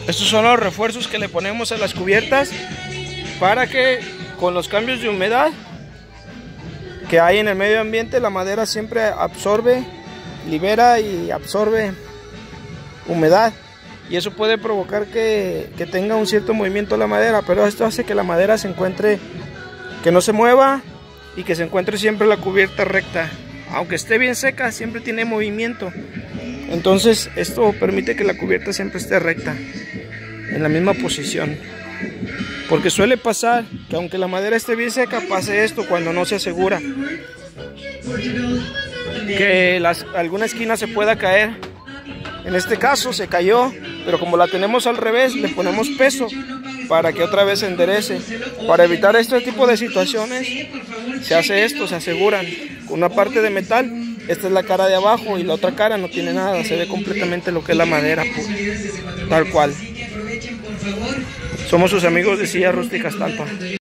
Estos son los refuerzos que le ponemos a las cubiertas para que con los cambios de humedad que hay en el medio ambiente, la madera siempre absorbe, libera y absorbe humedad, y eso puede provocar que tenga un cierto movimiento la madera, pero esto hace que la madera se encuentre, que no se mueva y que se encuentre siempre la cubierta recta. Aunque esté bien seca, siempre tiene movimiento. Entonces esto permite que la cubierta siempre esté recta, en la misma posición. Porque suele pasar que aunque la madera esté bien seca, pase esto cuando no se asegura, que alguna esquina se pueda caer. En este caso se cayó, pero como la tenemos al revés, le ponemos peso para que otra vez se enderece. Para evitar este tipo de situaciones, se hace esto, se aseguran con una parte de metal. Esta es la cara de abajo y la otra cara no tiene nada, se ve completamente lo que es la madera, tal cual. Somos sus amigos de Sillas Rústicas Talpa.